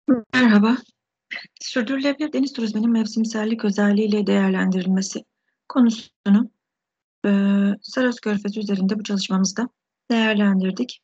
Merhaba. Sürdürülebilir deniz turizminin mevsimsellik özelliğiyle değerlendirilmesi konusunu Saros Körfezi üzerinde bu çalışmamızda değerlendirdik.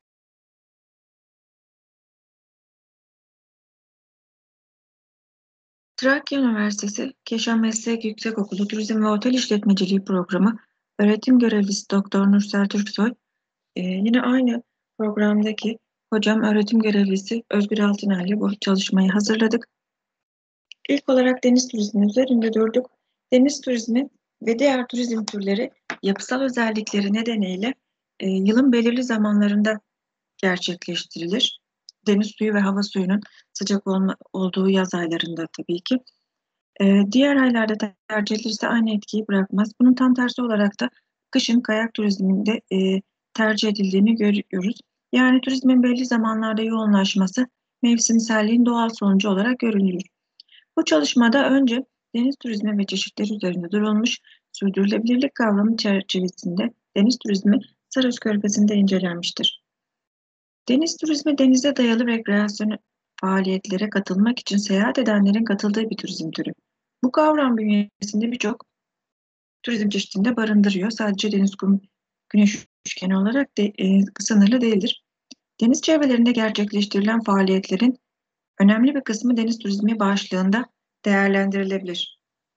Trakya Üniversitesi Keşan Meslek Yüksekokulu Turizm ve Otel İşletmeciliği Programı öğretim görevlisi Doktor Nursel Türksoy, yine aynı programdaki hocam öğretim görevlisi Özgür Altınay ile bu çalışmayı hazırladık. İlk olarak deniz turizmi üzerinde durduk. Deniz turizmi ve diğer turizm türleri yapısal özellikleri nedeniyle yılın belirli zamanlarında gerçekleştirilir. Deniz suyu ve hava suyunun sıcak olduğu yaz aylarında tabii ki. Diğer aylarda tercih edilirse aynı etkiyi bırakmaz. Bunun tam tersi olarak da kışın kayak turizminde tercih edildiğini görüyoruz. Yani turizmin belli zamanlarda yoğunlaşması mevsimselliğin doğal sonucu olarak görülür. Bu çalışmada önce deniz turizmi ve çeşitleri üzerinde durulmuş, sürdürülebilirlik kavramı çerçevesinde deniz turizmi Saros Körfezi'nde incelenmiştir. Deniz turizmi denize dayalı rekreasyon faaliyetlere katılmak için seyahat edenlerin katıldığı bir turizm türü. Bu kavram bünyesinde birçok turizm çeşidini de barındırıyor. Sadece deniz, kum, güneş üçgeni olarak sınırlı değildir. Deniz çevrelerinde gerçekleştirilen faaliyetlerin önemli bir kısmı deniz turizmi başlığında değerlendirilebilir.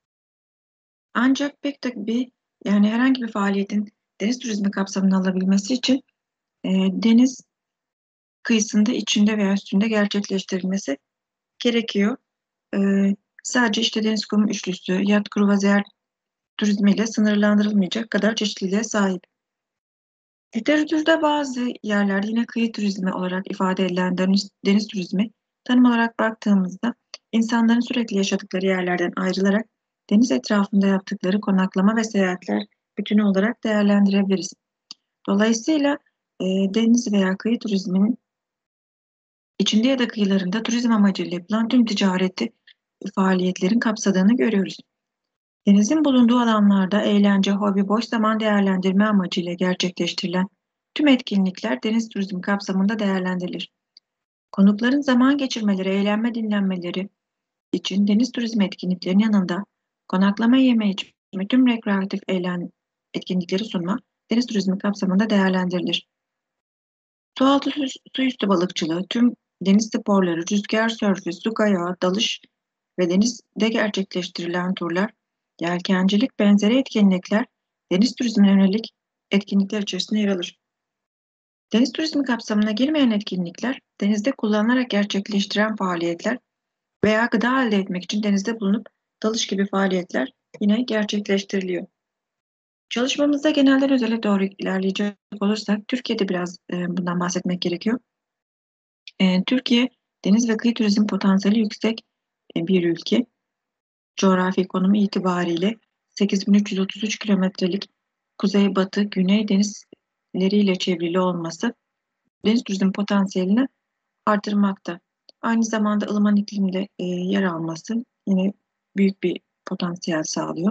Ancak pek tabii yani herhangi bir faaliyetin deniz turizmi kapsamına alabilmesi için deniz kıyısında, içinde veya üstünde gerçekleştirilmesi gerekiyor. E, Sadece işte deniz kum üçlüsü, yat kruvaziyer turizmiyle sınırlandırılmayacak kadar çeşitliliğe sahip. Literatürde bazı yerlerde yine kıyı turizmi olarak ifade edilen deniz turizmi tanım olarak baktığımızda insanların sürekli yaşadıkları yerlerden ayrılarak deniz etrafında yaptıkları konaklama ve seyahatler bütünü olarak değerlendirebiliriz. Dolayısıyla deniz veya kıyı turizminin içinde ya da kıyılarında turizm amacıyla yapılan tüm ticareti faaliyetlerin kapsadığını görüyoruz. Denizin bulunduğu alanlarda eğlence, hobi, boş zaman değerlendirme amacıyla gerçekleştirilen tüm etkinlikler deniz turizmi kapsamında değerlendirilir. Konukların zaman geçirmeleri, eğlenme, dinlenmeleri için deniz turizmi etkinliklerinin yanında konaklama, yeme, içme, tüm rekreatif etkinlikleri sunma deniz turizmi kapsamında değerlendirilir. Sualtı su üstü balıkçılığı, tüm deniz sporları, rüzgar sörfü, su kayağı, dalış ve denizde gerçekleştirilen turlar, yelkencilik benzeri etkinlikler deniz turizmine yönelik etkinlikler içerisinde yer alır. Deniz turizmi kapsamına girmeyen etkinlikler, denizde kullanılarak gerçekleştiren faaliyetler veya gıda elde etmek için denizde bulunup dalış gibi faaliyetler yine gerçekleştiriliyor. Çalışmamızda genelden özele doğru ilerleyecek olursak, Türkiye'de biraz bundan bahsetmek gerekiyor. Türkiye, deniz ve kıyı turizm potansiyeli yüksek bir ülke. Coğrafi konumu itibariyle 8.333 kilometrelik kuzeybatı güney denizleriyle çevrili olması deniz turizm potansiyelini artırmakta. Aynı zamanda ılıman iklimde yer alması yine büyük bir potansiyel sağlıyor.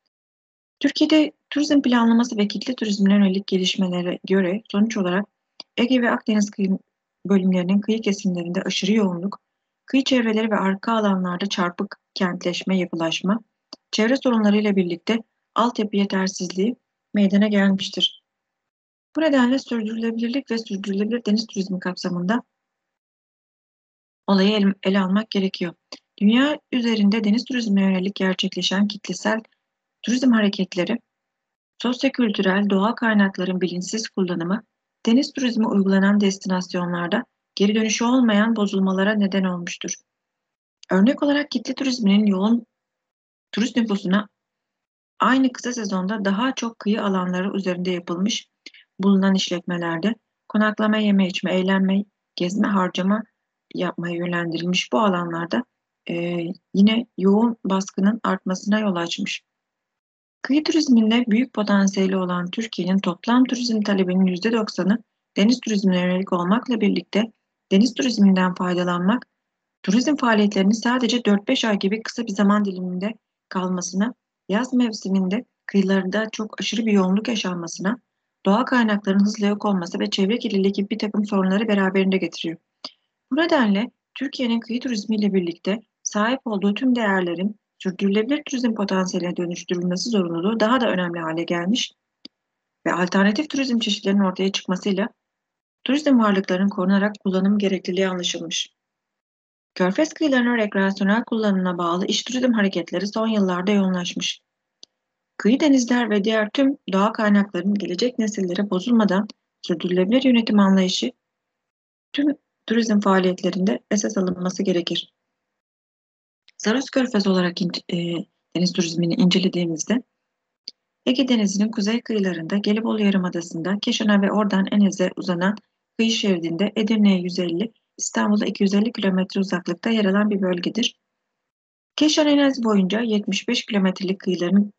Türkiye'de turizm planlaması ve kitle turizmine yönelik gelişmelere göre sonuç olarak Ege ve Akdeniz bölümlerinin kıyı kesimlerinde aşırı yoğunluk, kıyı çevreleri ve arka alanlarda çarpık kentleşme, yapılaşma, çevre sorunlarıyla birlikte altyapı yetersizliği meydana gelmiştir. Bu nedenle sürdürülebilirlik ve sürdürülebilir deniz turizmi kapsamında olayı ele almak gerekiyor. Dünya üzerinde deniz turizmine yönelik gerçekleşen kitlesel turizm hareketleri, sosyokültürel doğal kaynakların bilinçsiz kullanımı, deniz turizmi uygulanan destinasyonlarda geri dönüşü olmayan bozulmalara neden olmuştur. Örnek olarak kitle turizminin yoğun turist nüfusuna aynı kısa sezonda daha çok kıyı alanları üzerinde yapılmış bulunan işletmelerde konaklama, yeme, içme, eğlenme, gezme, harcama yapmaya yönlendirilmiş bu alanlarda yine yoğun baskının artmasına yol açmış. Kıyı turizminde büyük potansiyeli olan Türkiye'nin toplam turizm talebinin %90'ı deniz turizmine yönelik olmakla birlikte deniz turizminden faydalanmak, turizm faaliyetlerinin sadece 4-5 ay gibi kısa bir zaman diliminde kalmasına, yaz mevsiminde kıyılarında çok aşırı bir yoğunluk yaşanmasına, doğal kaynakların hızla yok olması ve çevre kirliliği gibi bir takım sorunları beraberinde getiriyor. Bu nedenle Türkiye'nin kıyı turizmiyle birlikte sahip olduğu tüm değerlerin sürdürülebilir turizm potansiyeline dönüştürülmesi zorunluluğu daha da önemli hale gelmiş ve alternatif turizm çeşitlerinin ortaya çıkmasıyla turizm varlıklarının korunarak kullanım gerekliliği anlaşılmış. Körfez kıyılarının rekreasyonel kullanımına bağlı iç turizm hareketleri son yıllarda yoğunlaşmış. Kıyı denizler ve diğer tüm doğa kaynaklarının gelecek nesillere bozulmadan sürdürülebilir yönetim anlayışı tüm turizm faaliyetlerinde esas alınması gerekir. Saros Körfezi olarak deniz turizmini incelediğimizde Ege Denizi'nin kuzey kıyılarında Gelibolu Yarımadası'nda Keşan'a ve oradan Enez'e uzanan kıyı şeridinde Edirne'ye 150, İstanbul'a 250 kilometre uzaklıkta yer alan bir bölgedir. Keşan-Enez boyunca 75 kilometrelik kıyıların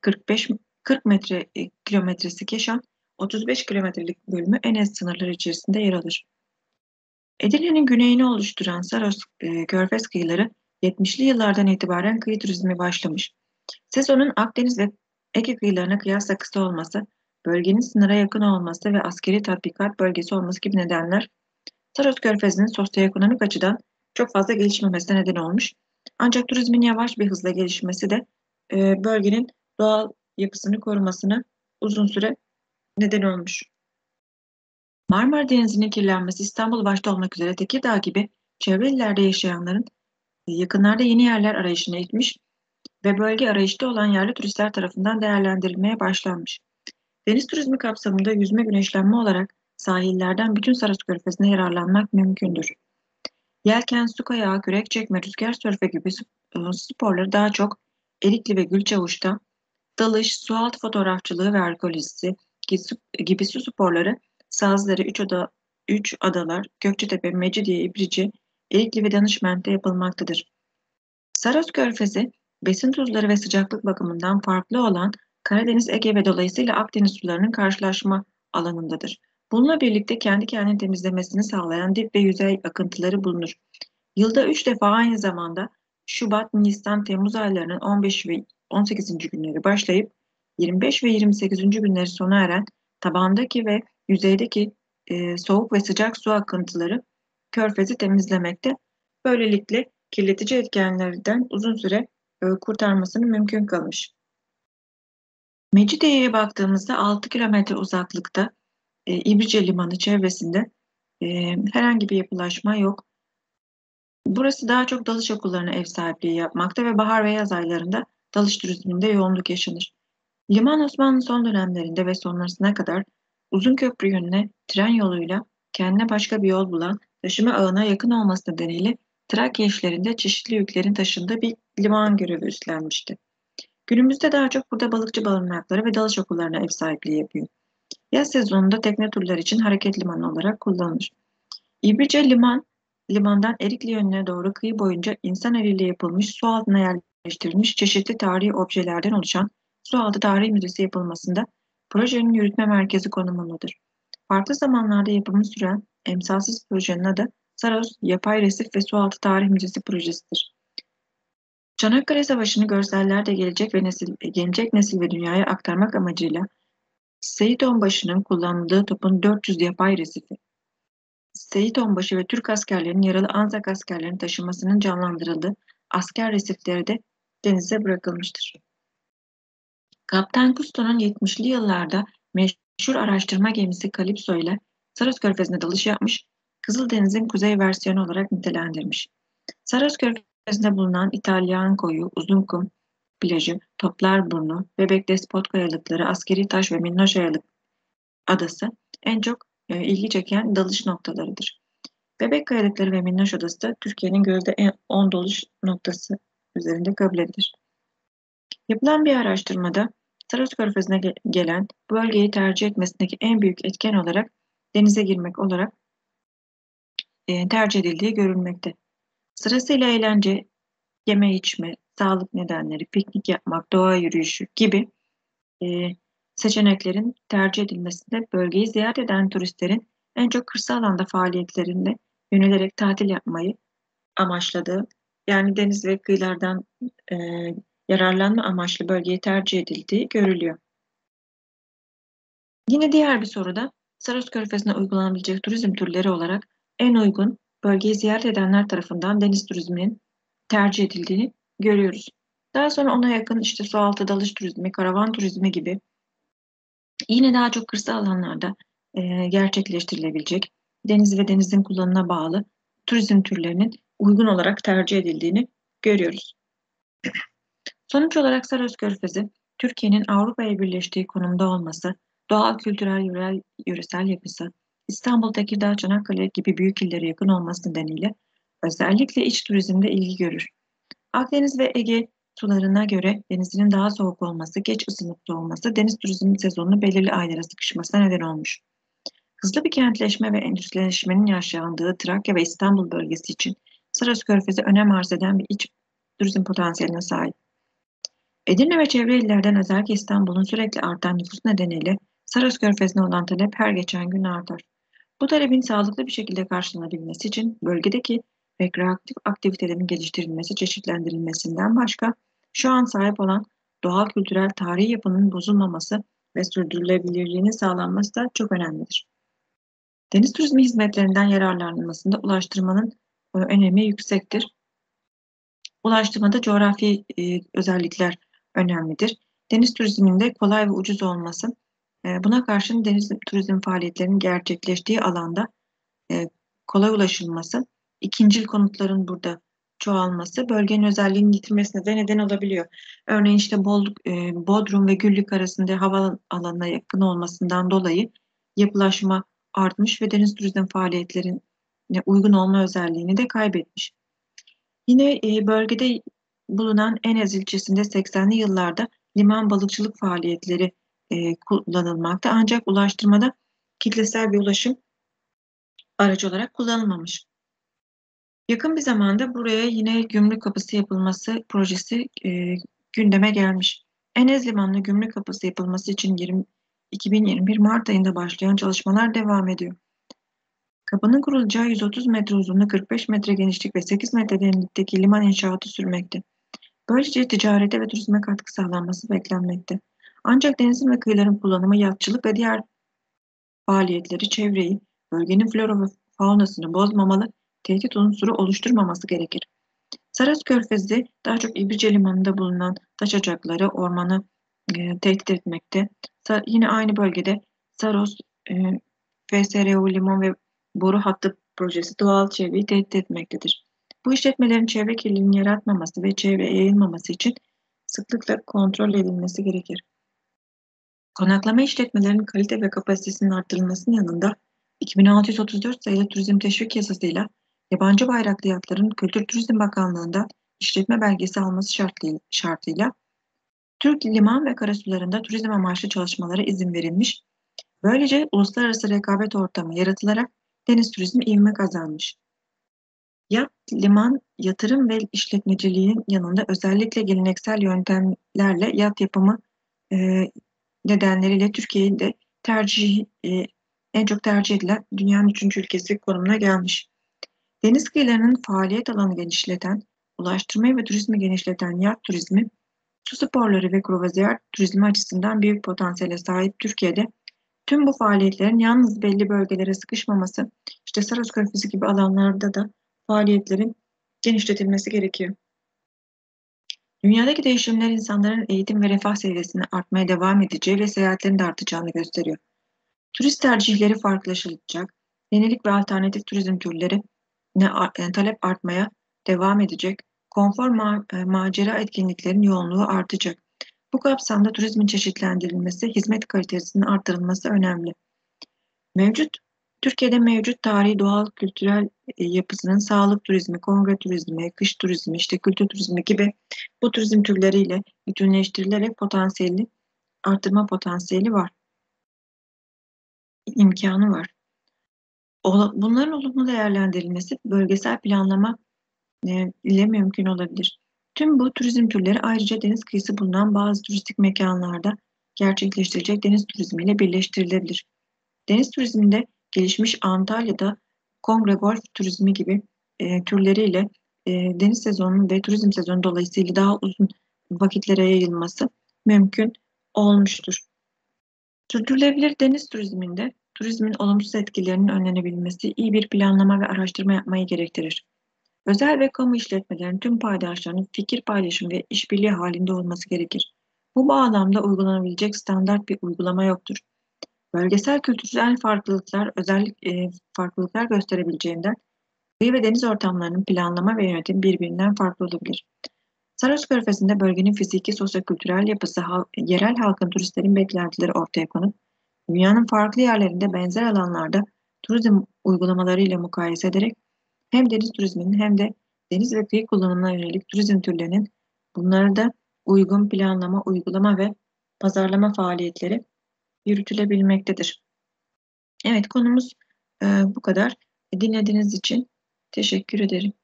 40 kilometresi Keşan, 35 kilometrelik bölümü Enez sınırları içerisinde yer alır. Edirne'nin güneyini oluşturan Saros Körfez kıyıları 70'li yıllardan itibaren kıyı turizmi başlamış. Sezonun Akdeniz ve Ege kıyılarına kıyasla kısa olması, bölgenin sınıra yakın olması ve askeri tatbikat bölgesi olması gibi nedenler Saros Körfezi'nin sosyoekonomik açıdan çok fazla gelişmemesine neden olmuş. Ancak turizmin yavaş bir hızla gelişmesi de bölgenin doğal yapısını korumasına uzun süre neden olmuş. Marmara Denizi'nin kirlenmesi İstanbul başta olmak üzere Tekirdağ gibi çevre illerde yaşayanların yakınlarda yeni yerler arayışına itmiş ve bölge arayışta olan yerli turistler tarafından değerlendirilmeye başlanmış. Deniz turizmi kapsamında yüzme güneşlenme olarak sahillerden bütün Saros Körfezi'ne yararlanmak mümkündür. Yelken, su kayağı, kürek çekme, rüzgar sörfü gibi sporları daha çok Erikli ve Gülçavuş'ta, dalış, sualtı fotoğrafçılığı ve alkolizsi gibi su sporları Sazları, Üç Adalar, Gökçetepe, Mecidiye, İbrici, Erikli ve Danışment'te yapılmaktadır. Saros Körfezi, besin tuzları ve sıcaklık bakımından farklı olan Karadeniz, Ege ve dolayısıyla Akdeniz sularının karşılaşma alanındadır. Bununla birlikte kendi kendini temizlemesini sağlayan dip ve yüzey akıntıları bulunur. Yılda 3 defa aynı zamanda Şubat, Nisan, Temmuz aylarının 15 ve 18. günleri başlayıp 25 ve 28. günleri sona eren tabandaki ve yüzeydeki soğuk ve sıcak su akıntıları körfezi temizlemekte. Böylelikle kirletici etkenlerden uzun süre kurtarmasını mümkün kılmış. Mecidiye'ye baktığımızda 6 kilometre uzaklıkta İbrice Limanı çevresinde herhangi bir yapılaşma yok. Burası daha çok dalış okullarına ev sahipliği yapmakta ve bahar ve yaz aylarında dalış turizminde yoğunluk yaşanır. Liman Osmanlı son dönemlerinde ve sonrasına kadar Uzunköprü yönüne tren yoluyla kendine başka bir yol bulan taşıma ağına yakın olması nedeniyle Trakya işlerinde çeşitli yüklerin taşındığı bir liman görevi üstlenmişti. Günümüzde daha çok burada balıkçı barınakları ve dalış okullarına ev sahipliği yapıyor. Yaz sezonunda tekne turları için hareket limanı olarak kullanılır. İbrice limandan Erikli yönüne doğru kıyı boyunca insan eliyle yapılmış su altına yerleştirilmiş çeşitli tarihi objelerden oluşan Sualtı Tarih Müzesi yapılmasında projenin yürütme merkezi konumundadır. Farklı zamanlarda yapımı süren emsalsiz projenin adı Saros Yapay Resif ve Sualtı Tarih Müzesi projesidir. Çanakkale Savaşı'nı görsellerde gelecek nesil ve dünyaya aktarmak amacıyla Seyit Onbaşı'nın kullandığı topun 400 yapay resifi, Seyit Onbaşı ve Türk askerlerinin yaralı Anzak askerlerinin taşınmasının canlandırıldığı asker resifleri de denize bırakılmıştır. Kaptan Cousteau'nun 70'li yıllarda meşhur araştırma gemisi Calypso ile Saros Körfezi'ne dalış yapmış, Kızıldeniz'in kuzey versiyonu olarak nitelendirmiş. Saros Körfezi'nde bulunan İtalyan Koyu, Uzunkum plajı, Toplarburnu, Bebek Despot kayalıkları, Askeri Taş ve Minnoş Adası en çok ilgi çeken dalış noktalarıdır. Bebek Kayalıkları ve Minnoş Adası da Türkiye'nin gözde 10 dalış noktası üzerinde kabul edilir. Yapılan bir araştırmada Saros Körfezi'ne gelen bu bölgeyi tercih etmesindeki en büyük etken olarak denize girmek olarak tercih edildiği görülmekte. Sırasıyla eğlence, yeme içme, sağlık nedenleri, piknik yapmak, doğa yürüyüşü gibi e, seçeneklerin tercih edilmesinde bölgeyi ziyaret eden turistlerin en çok kırsal alanda faaliyetlerinde yönelerek tatil yapmayı amaçladığı, yani deniz ve kıyılardan e, yararlanma amaçlı bölgeyi tercih edildiği görülüyor. Yine diğer bir soruda Saros Körfezi'ne uygulanabilecek turizm türleri olarak en uygun bölgeyi ziyaret edenler tarafından deniz turizminin tercih edildiğini görüyoruz. Daha sonra ona yakın işte sualtı dalış turizmi, karavan turizmi gibi yine daha çok kırsal alanlarda gerçekleştirilebilecek deniz ve denizin kullanımına bağlı turizm türlerinin uygun olarak tercih edildiğini görüyoruz. Sonuç olarak Saros Körfezi, Türkiye'nin Avrupa ile birleştiği konumda olması, doğal, kültürel, yöresel yapısı, İstanbul, Tekirdağ, Çanakkale gibi büyük illere yakın olması nedeniyle özellikle iç turizmde ilgi görür. Akdeniz ve Ege sularına göre denizinin daha soğuk olması, geç ısınıklı olması deniz turizmi sezonunu belirli aylara sıkışmasına neden olmuş. Hızlı bir kentleşme ve endüstrileşmenin yaşandığı Trakya ve İstanbul bölgesi için Saros Körfezi önem arz eden bir iç turizm potansiyeline sahip. Edirne ve çevre illerden özellikle İstanbul'un sürekli artan nüfus nedeniyle Saros Körfezi'ne olan talep her geçen gün artar. Bu talebin sağlıklı bir şekilde karşılanabilmesi için bölgedeki rekreatif aktivitelerin geliştirilmesi, çeşitlendirilmesinden başka şu an sahip olan doğal, kültürel, tarihi yapının bozulmaması ve sürdürülebilirliğinin sağlanması da çok önemlidir. Deniz turizmi hizmetlerinden yararlanılmasında ulaştırmanın önemi yüksektir. Ulaştırmada coğrafi özellikler önemlidir. Deniz turizminde kolay ve ucuz olması, buna karşın deniz turizm faaliyetlerinin gerçekleştiği alanda e, kolay ulaşılması, ikincil konutların burada çoğalması bölgenin özelliğini yitirmesine de neden olabiliyor. Örneğin işte Bodrum ve Güllük arasında havaalanına yakın olmasından dolayı yapılaşma artmış ve deniz turizm faaliyetlerine uygun olma özelliğini de kaybetmiş. Yine bölgede bulunan Enez ilçesinde 80'li yıllarda liman balıkçılık faaliyetleri kullanılmakta. Ancak ulaştırmada kitlesel bir ulaşım aracı olarak kullanılmamış. Yakın bir zamanda buraya yine gümrük kapısı yapılması projesi gündeme gelmiş. Enez Limanı'na gümrük kapısı yapılması için 2021 Mart ayında başlayan çalışmalar devam ediyor. Kapının kurulacağı 130 metre uzunluğu, 45 metre genişlik ve 8 metre derinlikteki liman inşaatı sürmekte. Böylece ticarete ve turizme katkı sağlanması beklenmekte. Ancak denizin ve kıyıların kullanımı, yatçılık ve diğer faaliyetleri çevreyi, bölgenin flora ve faunasını bozmamalı, tehdit unsuru oluşturmaması gerekir. Saros Körfezi daha çok İbrice Limanı'nda bulunan taş ocakları ormanı tehdit etmekte. Yine aynı bölgede Saros, e, FSRU Liman ve Boru Hattı projesi doğal çevreyi tehdit etmektedir. Bu işletmelerin çevre kirliliğini yaratmaması ve çevreye yayılmaması için sıklıkla kontrol edilmesi gerekir. Konaklama işletmelerinin kalite ve kapasitesinin artırılmasının yanında 2634 sayılı Turizm Teşvik Yasası'yla yabancı bayraklı yatların Kültür Turizm Bakanlığı'ndan işletme belgesi alması şartıyla Türk liman ve karasularında turizm amaçlı çalışmalara izin verilmiş. Böylece uluslararası rekabet ortamı yaratılarak deniz turizmi ivme kazanmış. Yat, liman, yatırım ve işletmeciliğin yanında özellikle geleneksel yöntemlerle yat yapımı e, nedenleriyle Türkiye'de en çok tercih edilen dünyanın üçüncü ülkesi konumuna gelmiş. Deniz kıyılarının faaliyet alanı genişleten, ulaştırmayı ve turizmi genişleten yat turizmi, su sporları ve kruvazyer turizmi açısından büyük potansiyele sahip Türkiye'de tüm bu faaliyetlerin yalnız belli bölgelere sıkışmaması, işte Saros Körfezi gibi alanlarda da faaliyetlerin genişletilmesi gerekiyor. Dünyadaki değişimler insanların eğitim ve refah seviyesinin artmaya devam edeceği ve seyahatlerin de artacağını gösteriyor. Turist tercihleri farklılaşacak, yenilik ve alternatif turizm türleri talep artmaya devam edecek, konfor macera etkinliklerin yoğunluğu artacak. Bu kapsamda turizmin çeşitlendirilmesi, hizmet kalitesinin artırılması önemli. Mevcut Türkiye'de mevcut tarihi, doğal, kültürel yapısının sağlık turizmi, kongre turizmi, kış turizmi, işte kültür turizmi gibi bu turizm türleriyle bütünleştirilerek artırma potansiyeli var, imkanı var. Bunların olumlu değerlendirilmesi bölgesel planlama ile mümkün olabilir. Tüm bu turizm türleri ayrıca deniz kıyısı bulunan bazı turistik mekanlarda gerçekleştirilecek deniz turizmiyle birleştirilebilir. Deniz turizminde gelişmiş Antalya'da kongre golf turizmi gibi türleriyle deniz sezonu ve turizm sezonu dolayısıyla daha uzun vakitlere yayılması mümkün olmuştur. Sürdürülebilir deniz turizminde turizmin olumsuz etkilerinin önlenebilmesi iyi bir planlama ve araştırma yapmayı gerektirir. Özel ve kamu işletmelerinin tüm paydaşlarının fikir paylaşımı ve işbirliği halinde olması gerekir. Bu bağlamda uygulanabilecek standart bir uygulama yoktur. Bölgesel kültürel farklılıklar gösterebileceğinden kıyı ve deniz ortamlarının planlama ve yönetimi birbirinden farklı olabilir. Saros Körfezi'nde bölgenin fiziki, sosyokültürel yapısı, yerel halkın, turistlerin beklentileri ortaya konup, dünyanın farklı yerlerinde benzer alanlarda turizm uygulamalarıyla mukayese ederek hem deniz turizminin hem de deniz ve kıyı kullanımına yönelik turizm türlerinin bunları da uygun planlama, uygulama ve pazarlama faaliyetleri yürütülebilmektedir. Evet, konumuz bu kadar. Dinlediğiniz için teşekkür ederim.